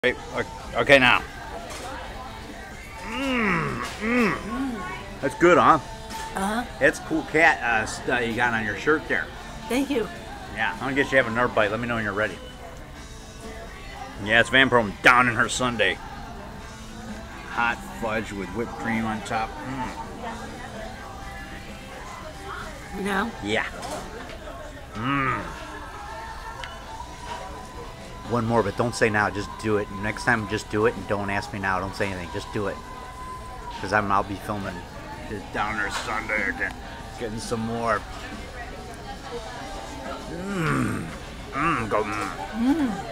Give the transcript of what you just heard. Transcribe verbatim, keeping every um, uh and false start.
Wait, okay now. Mmm, mmm. That's good, huh? Uh-huh. It's a cool cat uh, that you got on your shirt there. Thank you. Yeah, I'm gonna get you have another bite. Let me know when you're ready. Yeah, it's Vampro down in her sundae. Hot fudge with whipped cream on top. Mm. Now? Yeah. Mmm. One more, but don't say now. Just do it. Next time, just do it and don't ask me now. Don't say anything. Just do it. Because I'm. I'll be filming this down there Sunday again. Getting some more. Mmm. Mmm. Go. Mmm. Mmm.